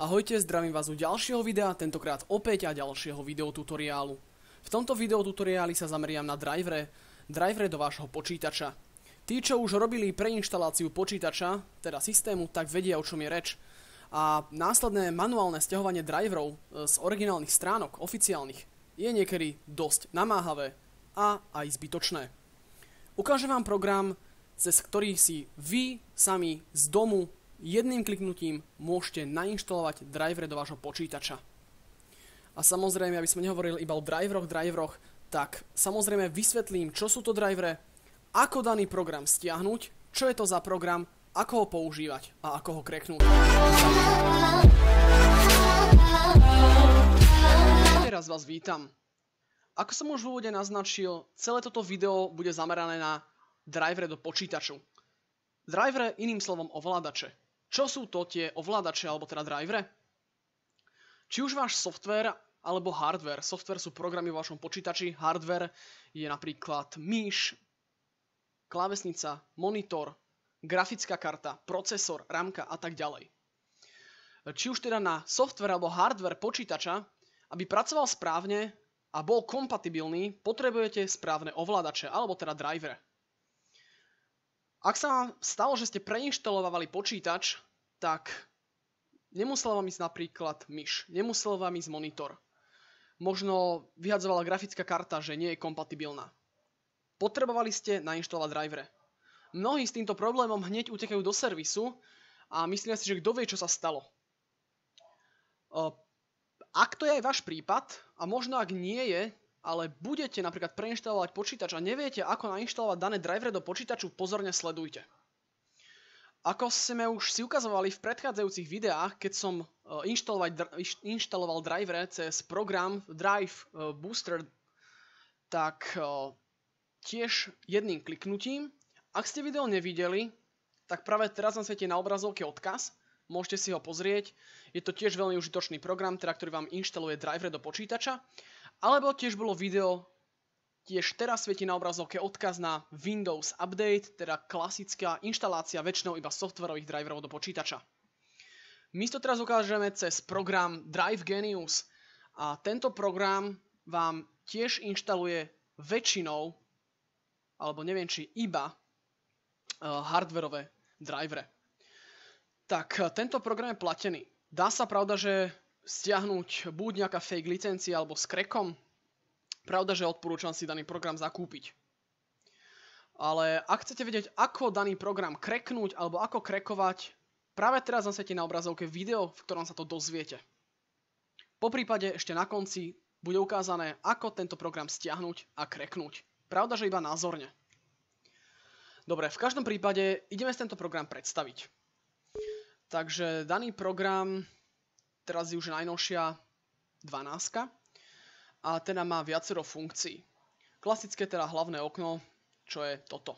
Ahojte, zdravím vás u ďalšieho videa, tentokrát opäť a ďalšieho videotutoriálu. V tomto videotutoriáli sa zameriam na drivere do vášho počítača. Tí, čo už robili preinštaláciu počítača, teda systému, tak vedia, o čom je reč. A následné manuálne stiahovanie driverov z originálnych stránok, oficiálnych, je niekedy dosť namáhavé a aj zbytočné. Ukážem vám program, cez ktorý si vy sami z domu jedným kliknutím môžete nainštalovať drivere do vášho počítača. A samozrejme, aby sme nehovorili iba o driveroch, tak samozrejme vysvetlím, čo sú to drivere, ako daný program stiahnuť, čo je to za program, ako ho používať a ako ho kreknúť. Teraz vás vítam. Ako som už v úvode naznačil, celé toto video bude zamerané na drivere do počítaču. Drivere, iným slovom ovládače. Čo sú to tie ovládače, alebo teda drivere? Či už váš software alebo hardware. Software sú programy vo vašom počítači, hardware je napríklad myš, klávesnica, monitor, grafická karta, procesor, ramka a tak ďalej. Či už teda na software alebo hardware počítača, aby pracoval správne a bol kompatibilný, potrebujete správne ovládače, alebo teda drivere. Ak sa vám stalo, že ste preinštalovali počítač, tak nemusela vám ísť napríklad myš, nemusel vám ísť monitor. Možno vyhadzovala grafická karta, že nie je kompatibilná. Potrebovali ste nainštalovať drivere. Mnohí s týmto problémom hneď utekajú do servisu a myslia si, že kto vie, čo sa stalo. Ak to je aj váš prípad, a možno ak nie je, ale budete napríklad preinštalovať počítač a neviete, ako nainštalovať dané drivere do počítaču, pozorne sledujte. Ako sme už si ukazovali v predchádzajúcich videách, keď som inštaloval drivere cez program Drive Booster, tak tiež jedným kliknutím. Ak ste video nevideli, tak práve teraz vám svieti na obrazovke odkaz, môžete si ho pozrieť. Je to tiež veľmi užitočný program, ktorý vám inštaluje drivere do počítača. Alebo tiež bolo video, tiež teraz svieti na obrazovke odkaz na Windows Update, teda klasická inštalácia väčšinou iba softwarových driverov do počítača. My to teraz ukážeme cez program Drive Genius a tento program vám tiež inštaluje väčšinou, alebo neviem či iba, hardwareové drivere. Tak tento program je platený. Dá sa, pravda, že stiahnuť buď nejaká fake licencia alebo s crackom. Pravda, že odporúčam si daný program zakúpiť. Ale ak chcete vedieť, ako daný program cracknúť alebo ako crackovať, práve teraz vám svieti na obrazovke video, v ktorom sa to dozviete. Poprípade ešte na konci bude ukázané, ako tento program stiahnuť a cracknúť. Pravda, že iba názorne. Dobre, v každom prípade ideme tento program predstaviť. Takže daný program, teraz je už najnovšia 12 a teda má viacero funkcií. Klasické teda hlavné okno, čo je toto.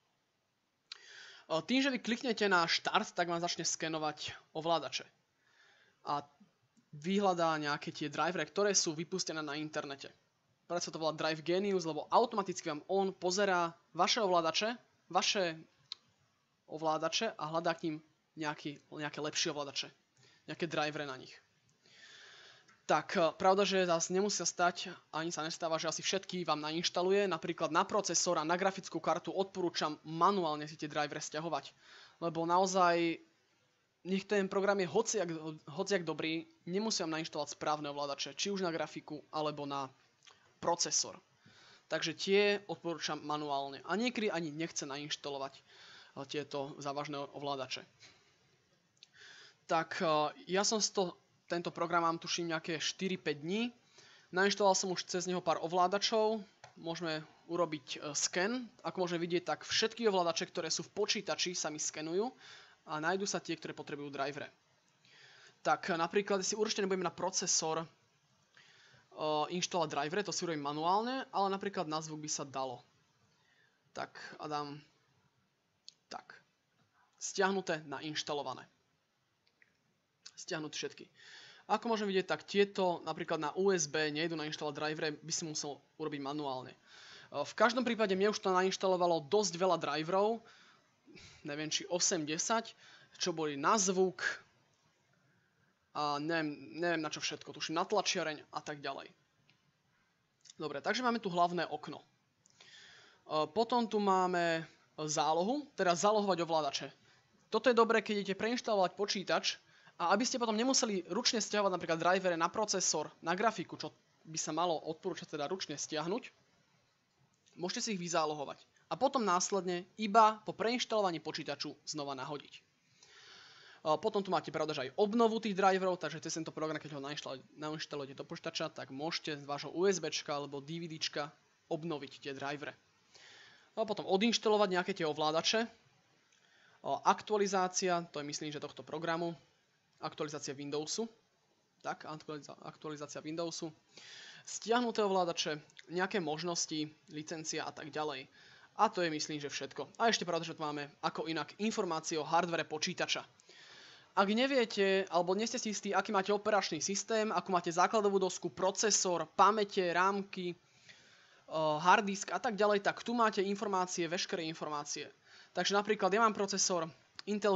Tým, že vy kliknete na štart, tak vám začne skenovať ovládače. A vyhľadá nejaké tie drivere, ktoré sú vypustené na internete. Preto sa to volá Drive Genius, lebo automaticky vám on pozerá vaše ovládače a hľadá k ním nejaké lepšie ovládače. Nejaké drivere na nich. Tak, pravda, že zase nemusia stať, ani sa nestáva, že asi všetky vám nainštaluje. Napríklad na procesor a na grafickú kartu odporúčam manuálne si tie drivere stiahovať. Lebo naozaj, nech ten program je hociak dobrý, nemusia vám nainštalovať správne ovládače. Či už na grafiku, alebo na procesor. Takže tie odporúčam manuálne. A niekedy ani nechce nainštalovať tieto závažné ovládače. Tak ja som tento program mám tuším nejaké 4-5 dní. Nainštaloval som už cez neho pár ovládačov. Môžeme urobiť sken. Ako môžeme vidieť, tak všetky ovládače, ktoré sú v počítači, sa mi skenujú a nájdú sa tie, ktoré potrebujú drivere. Tak napríklad, si určite nebudeme na procesor inštalovať drivere, to si urobím manuálne, ale napríklad na zvuk by sa dalo. Tak a dám tak. Stiahnuté, nainštalované. Stiahnuť všetky. Ako môžem vidieť, tak tieto napríklad na USB nejdu nainštalovať drivere, by si musel urobiť manuálne. V každom prípade mne už to nainštalovalo dosť veľa driverov, neviem či 8-10, čo boli na zvuk, a neviem na čo všetko, tuším na tlačiareň a tak ďalej. Dobre, takže máme tu hlavné okno. Potom tu máme zálohu, teda zálohovať ovládače. Toto je dobré, keď idete preinštalovať počítač a aby ste potom nemuseli ručne stiahovať napríklad drivere na procesor, na grafiku, čo by sa malo odporúčať teda ručne stiahnuť, môžete si ich vyzálohovať. A potom následne iba po preinštalovaní počítaču znova nahodiť. Potom tu máte pravda, že aj obnovu tých driverov, takže cez tento program, keď ho nainštalujete do počítača, tak môžete z vášho USBčka alebo DVDčka obnoviť tie drivere. A potom odinštalovať nejaké tie ovládače. Aktualizácia, to je myslím, že tohto programu. Aktualizácia Windowsu. Tak, aktualizácia Windowsu. Stiahnuté ovládače, nejaké možnosti, licencia a tak ďalej. A to je myslím, že všetko. A ešte pravda, že tu máme ako inak informácie o hardvare počítača. Ak neviete, alebo nie ste si istí, aký máte operačný systém, akú máte základovú dosku, procesor, pamäte, rámky, hard disk a tak ďalej, tak tu máte informácie, veškeré informácie. Takže napríklad ja mám procesor Intel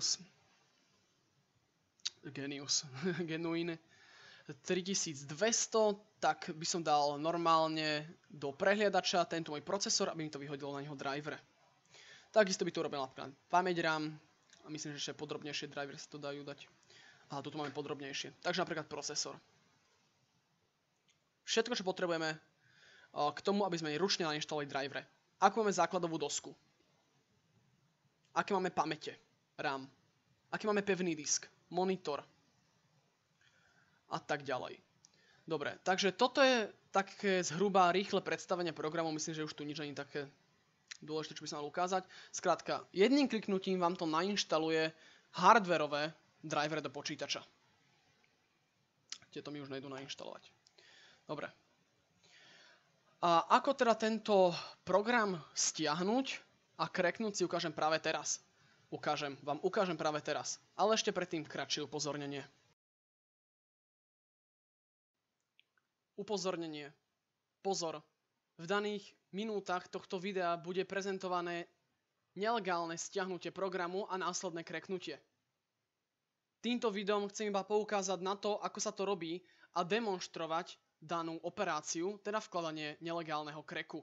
Genuine 3200, tak by som dal normálne do prehliadača tento môj procesor, aby mi to vyhodilo na neho drivere. Takisto by to urobil napríklad pamäť RAM, a myslím, že ešte podrobnejšie drivery sa to dajú dať. A tu máme podrobnejšie. Takže napríklad procesor. Všetko, čo potrebujeme k tomu, aby sme ručne nainštalovali drivere. Akú máme základovú dosku? Aké máme pamäte? RAM. Aký máme pevný disk? Monitor. A tak ďalej. Dobre, takže toto je také zhruba rýchle predstavenie programu. Myslím, že už tu nič ani také dôležité, čo by som mal ukázať. Skrátka, jedným kliknutím vám to nainštaluje hardwareové drivery do počítača. Tieto mi už nejdu nainštalovať. Dobre. A ako teda tento program stiahnuť a cracknúť si ukážem práve teraz. Vám ukážem práve teraz. Ale ešte predtým kratšie upozornenie. Upozornenie. Pozor. V daných minútach tohto videa bude prezentované nelegálne stiahnutie programu a následné cracknutie. Týmto videom chcem iba poukázať na to, ako sa to robí a demonštrovať danú operáciu, teda vkladanie nelegálneho cracku.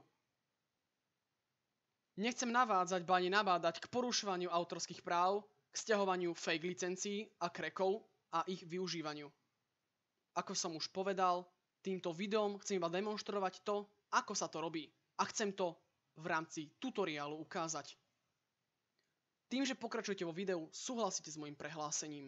Nechcem navádzať, ba ani nabádať k porušovaniu autorských práv, k stiahovaniu fake licencií a crackov a ich využívaniu. Ako som už povedal, týmto videom chcem iba demonštrovať to, ako sa to robí. A chcem to v rámci tutoriálu ukázať. Tým, že pokračujete vo videu, súhlasíte s mojím prehlásením.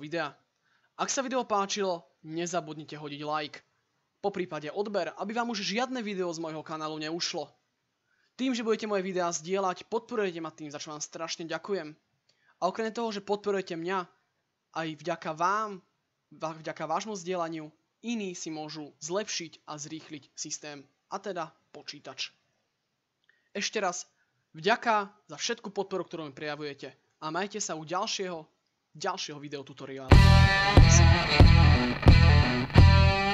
videa. Ak sa video páčilo, nezabudnite hodiť like. Poprípade odber, aby vám už žiadne video z môjho kanálu neušlo. Tým, že budete moje videá zdieľať, podporujete ma tým, za čo vám strašne ďakujem. A okrem toho, že podporujete mňa, aj vďaka vám, vďaka vášmu zdieľaniu, iní si môžu zlepšiť a zrýchliť systém, a teda počítač. Ešte raz, vďaka za všetku podporu, ktorú mi prejavujete, a majte sa u ďalšieho videotutoriálu.